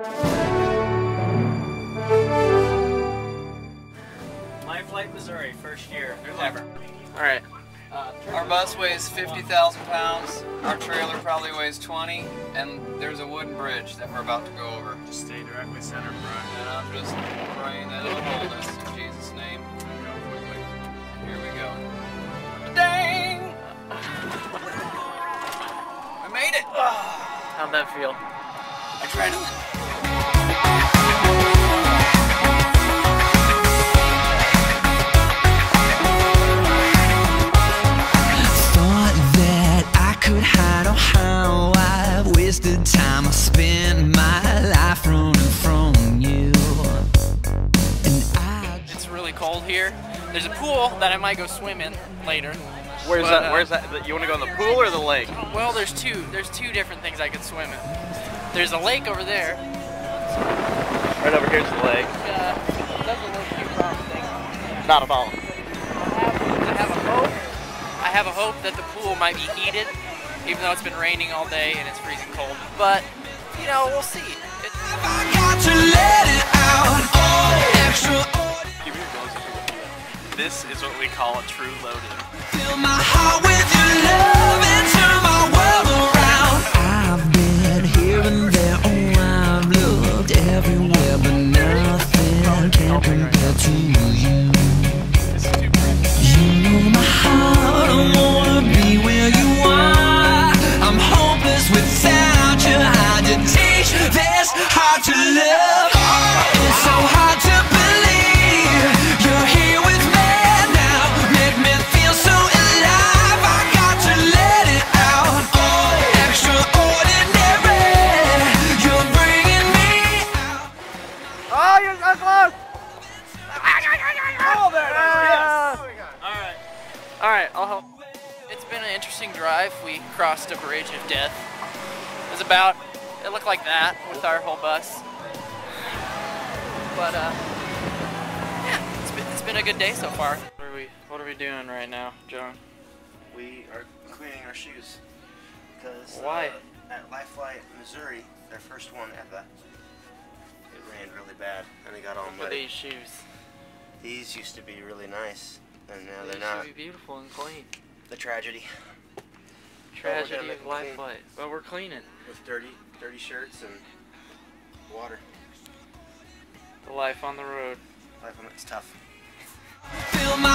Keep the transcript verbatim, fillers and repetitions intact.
Lifelight, Missouri, first year ever. All right. Uh, our bus weighs fifty thousand pounds. Our trailer probably weighs twenty, and there's a wooden bridge that we're about to go over. Just stay directly center front. And I'm just praying that it'll hold us in Jesus' name. And here we go. Dang! I made it! How'd that feel? Adrenaline. Time I spend my life running from you. And I It's really cold here. There's a pool that I might go swim in later. Where's but, that? uh, Where's that? You want to go in the pool or the lake? Well, there's two. There's two different things I could swim in. There's a lake over there. Right over here's the lake. Uh, doesn't look too promising. Not at all. I have a hope. I have a hope that the pool might be heated, even though it's been raining all day and it's freezing cold. But you know, we'll see. It I got to let it out. Oh, extra. This is what we call a true load-in. Fill my heart with your love and turn my world around. I've been here and there. Oh, I've looked everywhere, but nothing can compare to you. You know my heart. I wanna be where you are. I'm hopeless without you. Hard to teach this, hard to love. It's so hard to believe you're here with me now. Make me feel so alive. I got to let it out. Oh, extraordinary. You're bringing me out. Oh, you're so close! Oh, there it is. Yes. All right. All right. I'll help. It's been an interesting drive. We crossed a bridge of death. It was about. It looked like that with our whole bus. But uh, yeah, it's been it's been a good day so far. What are we What are we doing right now, John? We are cleaning our shoes because Why? Uh, at Lifelight, Missouri, their first one ever, it rained really bad and they got all Look at muddy. these shoes. These used to be really nice, and now They they're not. should be beautiful and clean. The tragedy. Tragedy gotta make of them clean. Lifelight. But we're cleaning. With dirty, dirty shirts and water. The life on the road. Life on it's tough. Fill my